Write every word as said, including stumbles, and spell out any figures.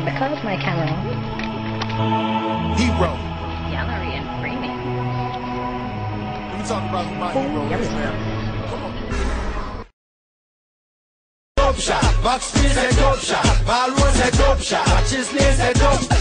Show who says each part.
Speaker 1: Record my camera.
Speaker 2: Hero.
Speaker 1: Gallery and premium.
Speaker 2: Let me talk about who my hero is now. Come on. Dope shot, Box Street said dope shot, Ballroom said dope shot, Chesney said dope.